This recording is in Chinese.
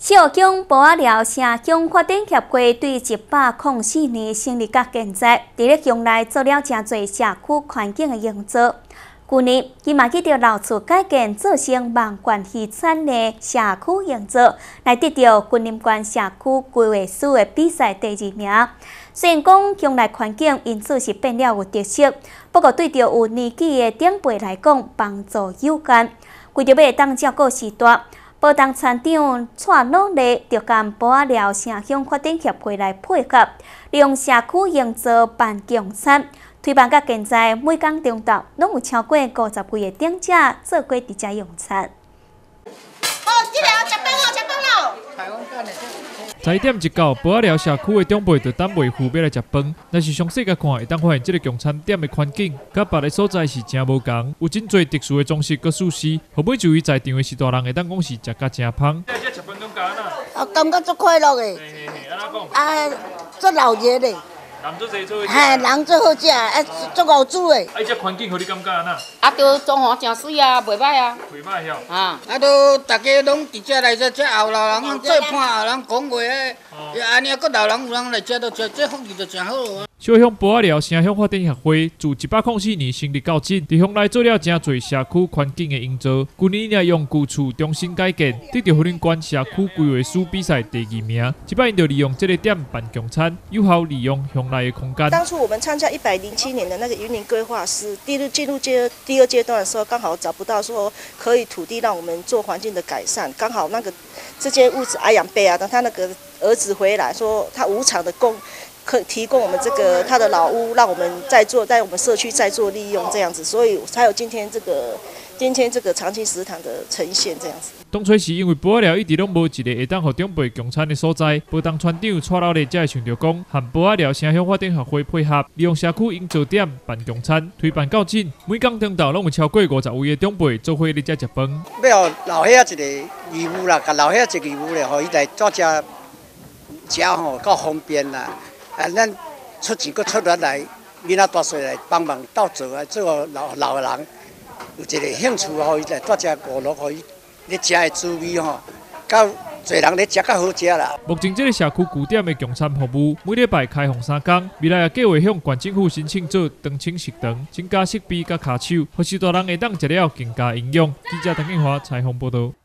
小江博仔寮社乡发展协会对104年成立甲现在，伫咧乡内做了真侪社区环境的营造。去年，伊嘛去到老厝改建，做成望县渔产的社区营造，来得到军林县社区规划师的比赛第2名。虽然讲乡内环境因此是变了有特色，不过对着有年纪的长辈来讲，帮助有限。为着要当照顾时代。报东村长蔡努力就甲博仔寮城乡发展协会来配合，利用社区营造办共餐，推办到现在，每天中昼拢有超过50几个长者做过伫遮用餐。 这个吃饭哦，吃饭咯。 10点一到，博仔寮社区的长辈就等袂赴要来食饭。若是详细甲看，会当发现这个共餐点的环境，甲别个所在是真无共，有真侪特殊的装饰佮设施，后尾就位在场的是大人会当讲是食甲真香。这食饭感觉哪？ 感觉足快乐的。 安怎讲？ 足热热的。 人做侪做伙食。 人做好食，足好煮的。 这环境互你感觉安那？就装潢真水啊，袂歹啊。 袂歹晓。 都大家拢伫遮来这后老人做伴，后人讲话诶，安尼个老人有人来遮都食，这风气就真好啊。 小乡博仔寮城乡发展协会自104年成立到今，伫乡内做了真侪社区环境的营造。去年也用旧厝重新改建，得到云林县社区规划师比赛第2名。即摆因就利用这个点办共餐，有效利用乡内的空间。 当初我们参加107年的那个云林规划师，进入第2阶段的时候，刚好找不到说可以土地让我们做环境的改善，刚好那个这间屋子阿养贝啊，等他那个儿子回来说他无偿的可以提供我们这个他的老屋，让我们在我们社区再做利用这样子，所以才有今天这个长青食堂的呈现这样子。 当初是因为博仔寮一直拢无一个会当互长辈共餐的所在，报东村长蔡老弟才会想到讲，和博仔寮城乡发展协会配合，利用社区营造点办共餐，推办到今，每天中昼拢有超过50位的长辈做伙伫遮食饭。 要老伙仔一个义务啦，甲老伙仔一个义务咧，互伊来做遮食吼，较方便啦。咱出钱搁出力来，囡仔大细来帮忙斗做啊，做老人有一个兴趣，互伊来蹛遮娱乐，互伊咧食的滋味吼，较侪人咧食较好食啦。 目前这个社区据点的共餐服务，每礼拜开放3天，未来也计划向县政府申请做长青食堂，增加设备甲骹手，或是大人会当食了更加营养。记者陈建华采访报道。